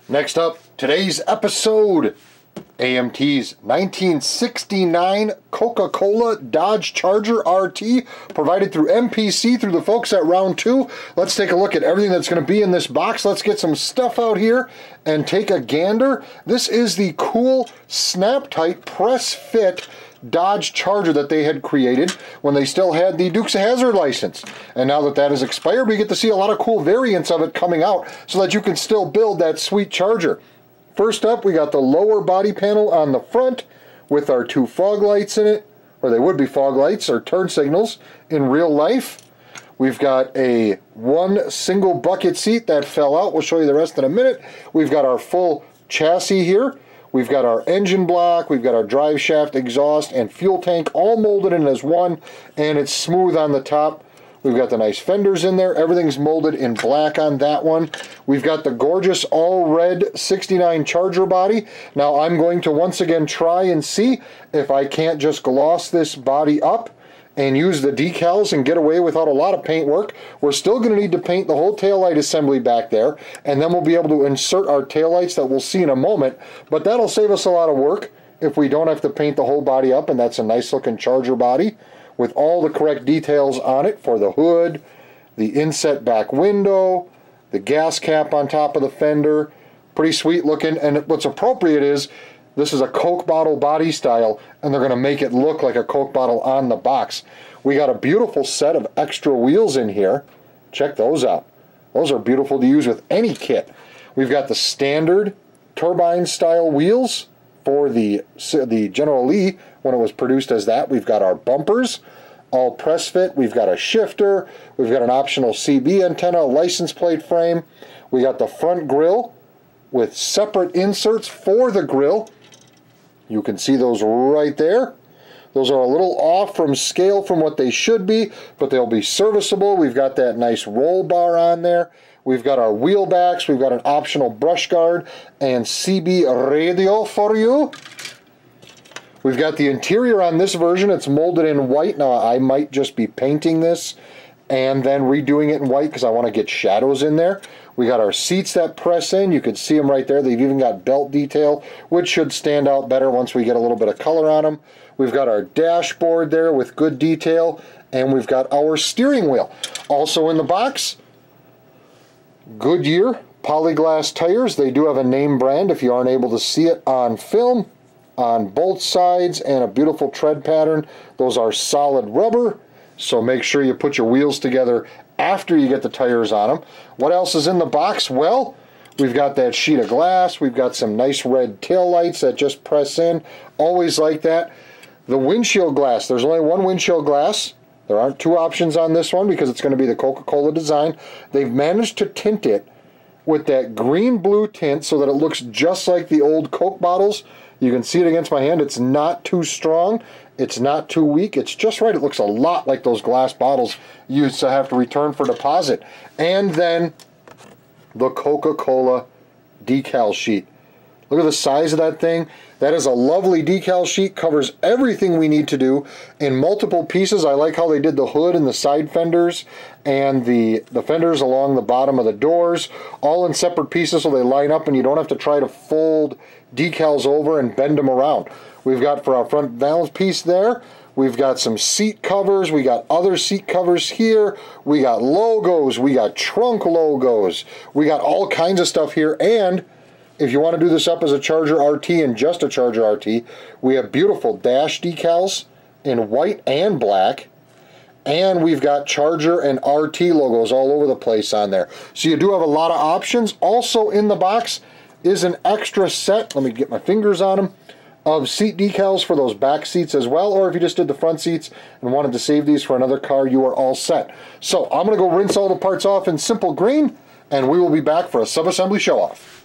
Next up, today's episode, AMT's 1969 Coca-Cola Dodge Charger RT, provided through MPC through the folks at Round 2. Let's take a look at everything that's going to be in this box. Let's get some stuff out here and take a gander. This is the cool snap-tight press-fit Dodge Charger that they had created when they still had the Dukes of Hazzard license. And now that that has expired, we get to see a lot of cool variants of it coming out so that you can still build that sweet Charger. First up, we got the lower body panel on the front with our two fog lights in it, or they would be fog lights or turn signals in real life. We've got a one single bucket seat that fell out. We'll show you the rest in a minute. We've got our full chassis here. We've got our engine block, we've got our drive shaft, exhaust, and fuel tank all molded in as one, and it's smooth on the top. We've got the nice fenders in there. Everything's molded in black on that one. We've got the gorgeous all red 69 Charger body. Now I'm going to once again try and see if I can't just gloss this body up and use the decals and get away without a lot of paint work. We're still going to need to paint the whole taillight assembly back there, and then we'll be able to insert our taillights that we'll see in a moment, but that'll save us a lot of work if we don't have to paint the whole body up, and that's a nice looking Charger body with all the correct details on it for the hood, the inset back window, the gas cap on top of the fender. Pretty sweet looking, and what's appropriate is this is a Coke bottle body style, and they're going to make it look like a Coke bottle on the box. We got a beautiful set of extra wheels in here. Check those out. Those are beautiful to use with any kit. We've got the standard turbine style wheels for the General Lee when it was produced as that. We've got our bumpers, all press fit. We've got a shifter. We've got an optional CB antenna, license plate frame. We got the front grille with separate inserts for the grille. You can see those right there. Those are a little off from scale from what they should be, but they'll be serviceable. We've got that nice roll bar on there. We've got our wheel backs. We've got an optional brush guard and CB radio for you. We've got the interior on this version. It's molded in white. Now I might just be painting this and then redoing it in white because I want to get shadows in there. We got our seats that press in. You can see them right there. They've even got belt detail, which should stand out better once we get a little bit of color on them. We've got our dashboard there with good detail, and we've got our steering wheel. Also in the box, Goodyear Polyglass tires. They do have a name brand if you aren't able to see it on film, on both sides, and a beautiful tread pattern. Those are solid rubber, so make sure you put your wheels together after you get the tires on them. What else is in the box? Well, we've got that sheet of glass. We've got some nice red tail lights that just press in. Always like that. The windshield glass. There's only one windshield glass. There aren't two options on this one because it's going to be the Coca-Cola design. They've managed to tint it with that green-blue tint so that it looks just like the old Coke bottles. You can see it against my hand. It's not too strong. It's not too weak. It's just right. It looks a lot like those glass bottles you used to have to return for deposit. And then the Coca-Cola decal sheet. Look at the size of that thing. That is a lovely decal sheet. Covers everything we need to do in multiple pieces. I like how they did the hood and the side fenders and the fenders along the bottom of the doors, all in separate pieces so they line up and you don't have to try to fold decals over and bend them around. We've got for our front valve piece there, we've got some seat covers, we got other seat covers here, we got logos, we got trunk logos, we got all kinds of stuff here. And if you want to do this up as a Charger RT and just a Charger RT, we have beautiful dash decals in white and black, and we've got Charger and RT logos all over the place on there. So you do have a lot of options. Also in the box is an extra set, let me get my fingers on them, of seat decals for those back seats as well, or if you just did the front seats and wanted to save these for another car, you are all set. So I'm going to go rinse all the parts off in simple green, and we will be back for a sub-assembly show-off.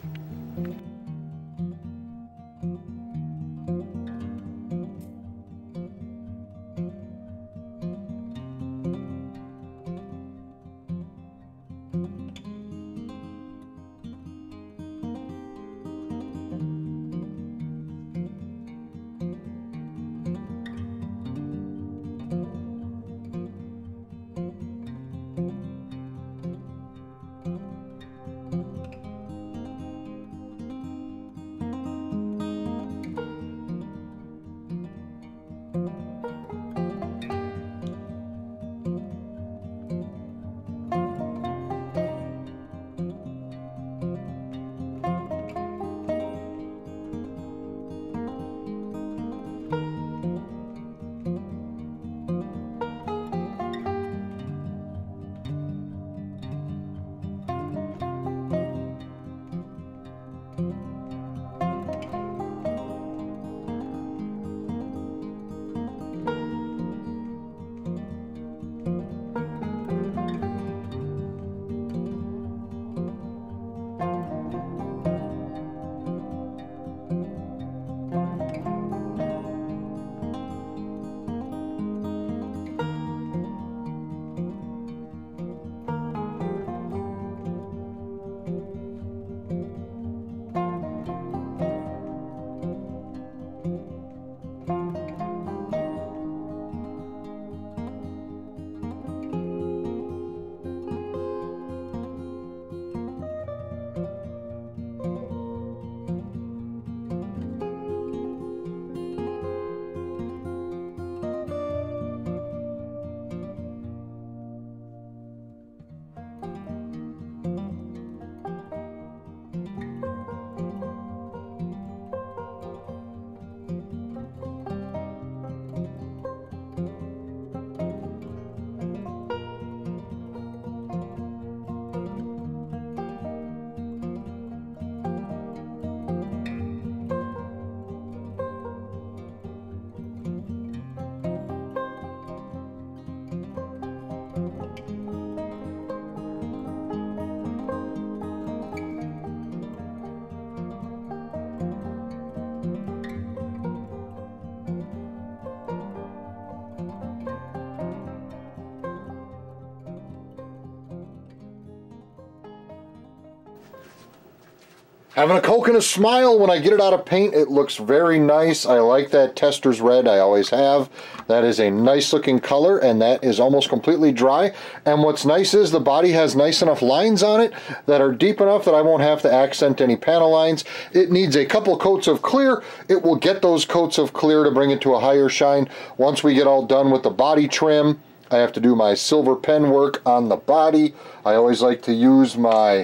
Having a Coke and a smile. When I get it out of paint, it looks very nice. I like that Tester's red, I always have. That is a nice looking color, and that is almost completely dry. And what's nice is the body has nice enough lines on it that are deep enough that I won't have to accent any panel lines. It needs a couple coats of clear. It will get those coats of clear to bring it to a higher shine. Once we get all done with the body trim, I have to do my silver pen work on the body. I always like to use my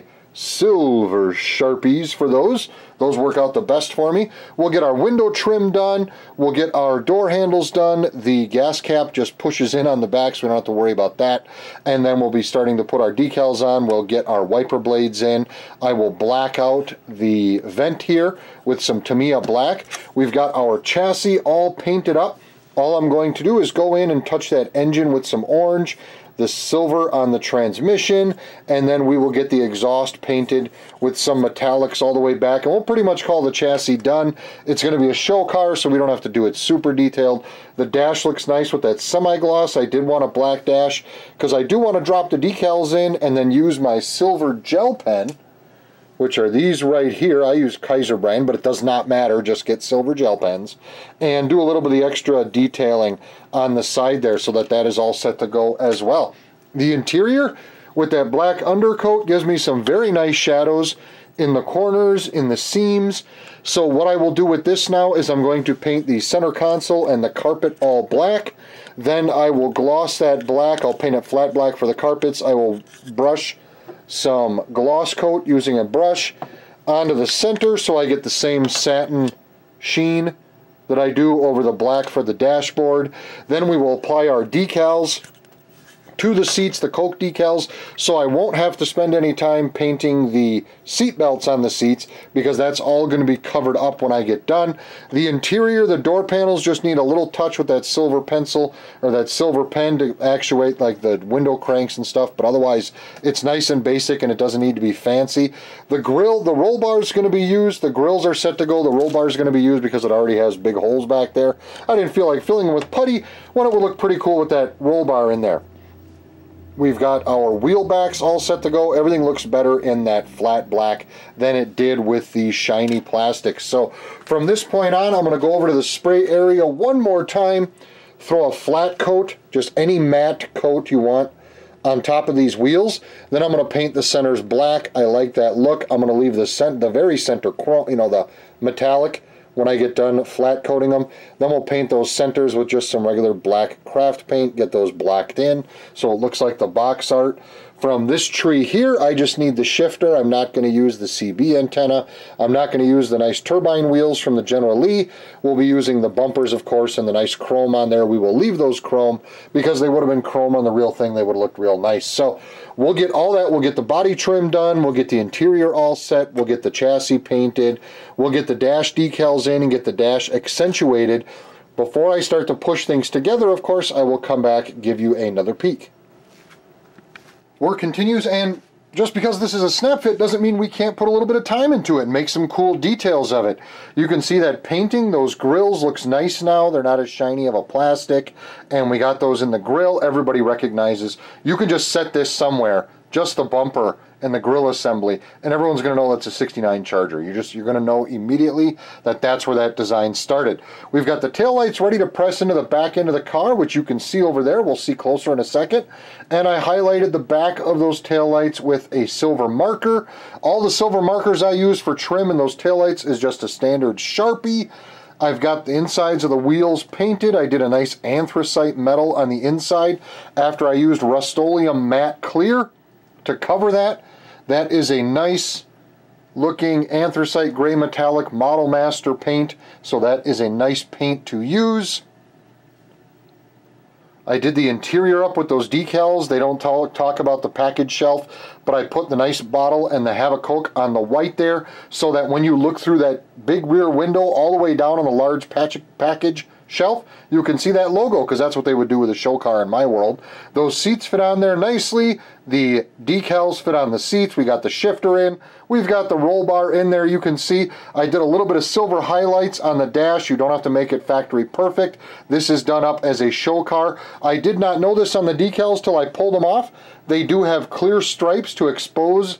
silver Sharpies for those. Those work out the best for me. We'll get our window trim done. We'll get our door handles done. The gas cap just pushes in on the back, so we don't have to worry about that. And then we'll be starting to put our decals on. We'll get our wiper blades in. I will black out the vent here with some Tamiya black. We've got our chassis all painted up. All I'm going to do is go in and touch that engine with some orange, the silver on the transmission, and then we will get the exhaust painted with some metallics all the way back, and we'll pretty much call the chassis done. It's going to be a show car, so we don't have to do it super detailed. The dash looks nice with that semi-gloss. I did want a black dash because I do want to drop the decals in and then use my silver gel pen, which are these right here. I use Kaiser brand, but it does not matter. Just get silver gel pens and do a little bit of the extra detailing on the side there so that that is all set to go as well. The interior with that black undercoat gives me some very nice shadows in the corners, in the seams. So what I will do with this now is I'm going to paint the center console and the carpet all black. Then I will gloss that black. I'll paint it flat black for the carpets. I will brush some gloss coat using a brush onto the center so I get the same satin sheen that I do over the black for the dashboard. Then we will apply our decals to the seats, the Coke decals, so I won't have to spend any time painting the seat belts on the seats because that's all going to be covered up when I get done. The interior, the door panels just need a little touch with that silver pencil or that silver pen to actuate like the window cranks and stuff, but otherwise it's nice and basic and it doesn't need to be fancy. The grille, the roll bar is going to be used. The grills are set to go. The roll bar is going to be used because it already has big holes back there. I didn't feel like filling them with putty when it would look pretty cool with that roll bar in there. We've got our wheel backs all set to go. Everything looks better in that flat black than it did with the shiny plastic. So from this point on, I'm going to go over to the spray area one more time, throw a flat coat, just any matte coat you want on top of these wheels. Then I'm going to paint the centers black. I like that look. I'm going to leave the very center, the metallic, when I get done flat coating them. Then we'll paint those centers with just some regular black craft paint, get those blacked in so it looks like the box art. From this tree here, I just need the shifter. I'm not going to use the CB antenna. I'm not going to use the nice turbine wheels from the General Lee. We'll be using the bumpers, of course, and the nice chrome on there. We will leave those chrome because they would have been chrome on the real thing. They would have looked real nice. So we'll get all that. We'll get the body trim done. We'll get the interior all set. We'll get the chassis painted. We'll get the dash decals in and get the dash accentuated. Before I start to push things together, of course, I will come back and give you another peek. Work continues, and just because this is a snap fit doesn't mean we can't put a little bit of time into it and make some cool details of it. You can see that painting, those grills looks nice now. They're not as shiny of a plastic, and we got those in the grill. Everybody recognizes. You can just set this somewhere, just the bumper and the grill assembly, and everyone's going to know that's a 69 Charger. You're going to know immediately that that's where that design started. We've got the taillights ready to press into the back end of the car, which you can see over there. We'll see closer in a second. And I highlighted the back of those taillights with a silver marker. All the silver markers I use for trim in those taillights is just a standard Sharpie. I've got the insides of the wheels painted. I did a nice anthracite metal on the inside after I used Rust-Oleum matte clear to cover that. That is a nice looking anthracite gray metallic Model Master paint, so that is a nice paint to use. I did the interior up with those decals. They don't talk about the package shelf, but I put the nice bottle and the Have a Coke on the white there so that when you look through that big rear window all the way down on the large package shelf, you can see that logo because that's what they would do with a show car in my world. Those seats fit on there nicely. The decals fit on the seats. We got the shifter in. We've got the roll bar in there. You can see I did a little bit of silver highlights on the dash. You don't have to make it factory perfect. This is done up as a show car. I did not know this on the decals till I pulled them off. They do have clear stripes to expose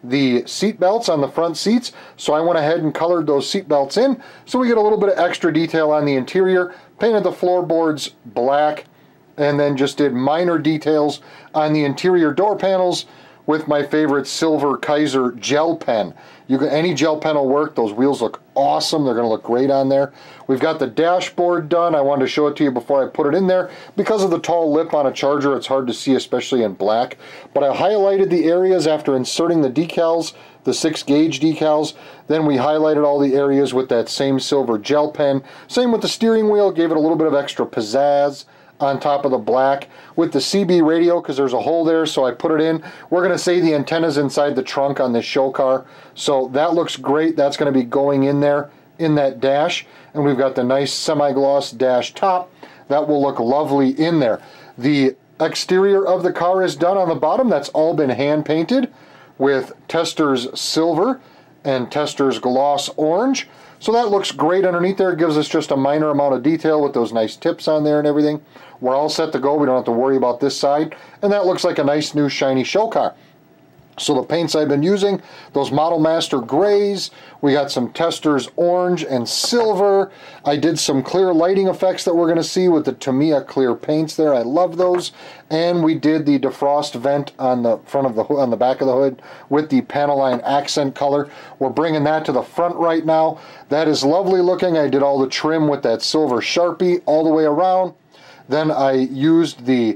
the seat belts on the front seats, so I went ahead and colored those seat belts in so we get a little bit of extra detail on the interior. Painted the floorboards black, and then just did minor details on the interior door panels with my favorite silver Kaiser gel pen. Any gel pen will work. Those wheels look awesome. They're going to look great on there. We've got the dashboard done. I wanted to show it to you before I put it in there. Because of the tall lip on a Charger, it's hard to see, especially in black. But I highlighted the areas after inserting the decals, the 6-gauge decals. Then we highlighted all the areas with that same silver gel pen. Same with the steering wheel. Gave it a little bit of extra pizzazz on top of the black with the CB radio, because there's a hole there, so I put it in. We're going to say the antenna's inside the trunk on this show car, so that looks great. That's going to be going in there in that dash, and we've got the nice semi-gloss dash top. That will look lovely in there. The exterior of the car is done on the bottom. That's all been hand painted with Testors silver and Testors gloss orange. So that looks great underneath there. It gives us just a minor amount of detail with those nice tips on there and everything. We're all set to go. We don't have to worry about this side. And that looks like a nice new shiny show car. So the paints I've been using, those Model Master grays, we got some Testors orange and silver. I did some clear lighting effects that we're going to see with the Tamiya clear paints there. I love those. And we did the defrost vent on the front of the hood, on the back of the hood, with the Panaline accent color. We're bringing that to the front right now. That is lovely looking. I did all the trim with that silver Sharpie all the way around. Then I used the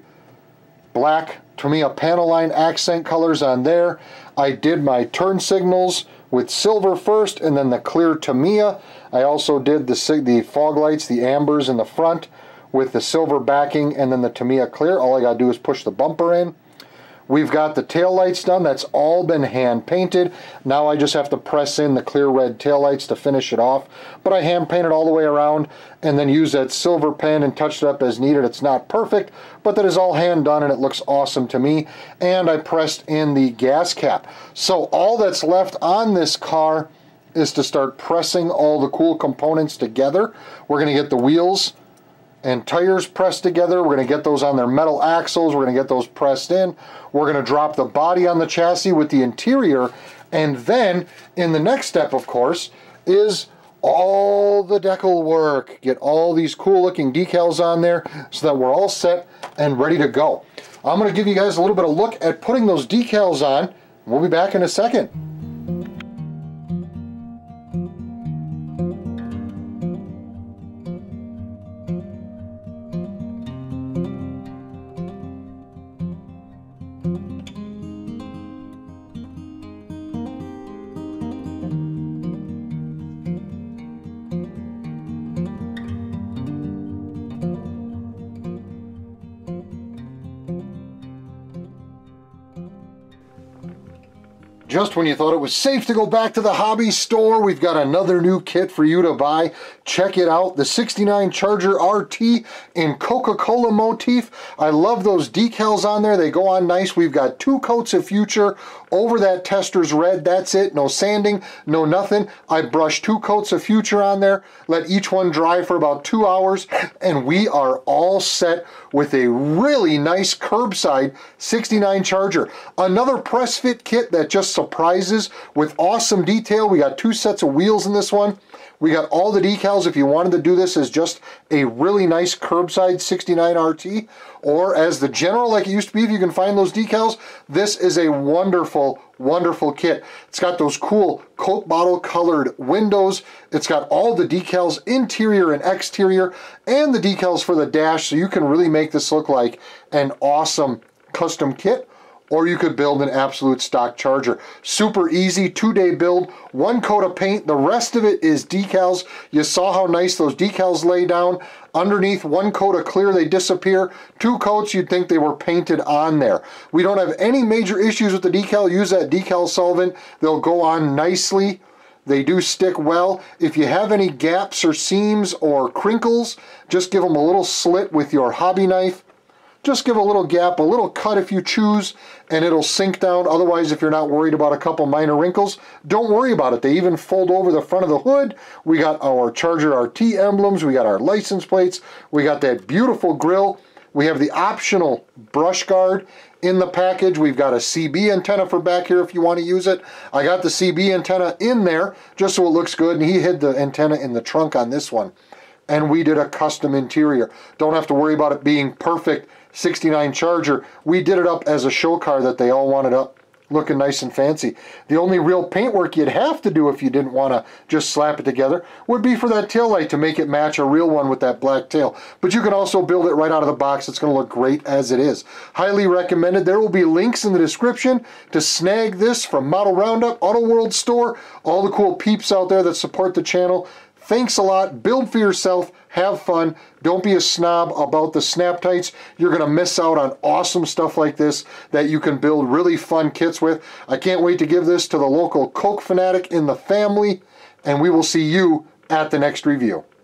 black Tamiya Panaline accent colors on there. I did my turn signals with silver first, and then the clear Tamiya. I also did the fog lights, the ambers in the front with the silver backing, and then the Tamiya clear. All I gotta do is push the bumper in. We've got the taillights done. That's all been hand painted. Now I just have to press in the clear red taillights to finish it off. But I hand painted all the way around and then use that silver pen and touched it up as needed. It's not perfect, but that is all hand done and it looks awesome to me. And I pressed in the gas cap. So all that's left on this car is to start pressing all the cool components together. We're going to get the wheels and tires pressed together. We're going to get those on their metal axles. We're going to get those pressed in. We're going to drop the body on the chassis with the interior. And then, in the next step, of course, is all the decal work. Get all these cool looking decals on there so that we're all set and ready to go. I'm going to give you guys a little bit of look at putting those decals on. We'll be back in a second. Just when you thought it was safe to go back to the hobby store, we've got another new kit for you to buy. Check it out, the 69 Charger RT in Coca-Cola motif. I love those decals on there. They go on nice. We've got 2 coats of Future over that Testors red. That's it. No sanding, no nothing. I brushed 2 coats of Future on there, let each one dry for about 2 hours, and we are all set with a really nice curbside 69 Charger. Another press fit kit that just surprises with awesome detail. We got 2 sets of wheels in this one. We got all the decals if you wanted to do this as just a really nice curbside 69 RT, or as the General like it used to be if you can find those decals. This is a wonderful, wonderful kit. It's got those cool Coke bottle colored windows. It's got all the decals, interior and exterior, and the decals for the dash, so you can really make this look like an awesome custom kit. Or you could build an absolute stock Charger. Super easy, 2-day build, 1 coat of paint. The rest of it is decals. You saw how nice those decals lay down. Underneath, 1 coat of clear, they disappear. 2 coats, you'd think they were painted on there. We don't have any major issues with the decal. Use that decal solvent. They'll go on nicely. They do stick well. If you have any gaps or seams or crinkles, just give them a little slit with your hobby knife. Just give a little gap, a little cut if you choose, and it'll sink down. Otherwise, if you're not worried about a couple minor wrinkles, don't worry about it. They even fold over the front of the hood. We got our Charger RT emblems. We got our license plates. We got that beautiful grille. We have the optional brush guard in the package. We've got a CB antenna for back here if you want to use it. I got the CB antenna in there just so it looks good, and he hid the antenna in the trunk on this one. And we did a custom interior. Don't have to worry about it being perfect 69 Charger. We did it up as a show car that they all wanted up, looking nice and fancy. The only real paint work you'd have to do if you didn't want to just slap it together would be for that tail light to make it match a real one with that black tail. But you can also build it right out of the box. It's going to look great as it is. Highly recommended. There will be links in the description to snag this from Model Roundup, Auto World Store, all the cool peeps out there that support the channel. Thanks a lot. Build for yourself. Have fun. Don't be a snob about the snap tights. You're going to miss out on awesome stuff like this that you can build really fun kits with. I can't wait to give this to the local Coke fanatic in the family, and we will see you at the next review.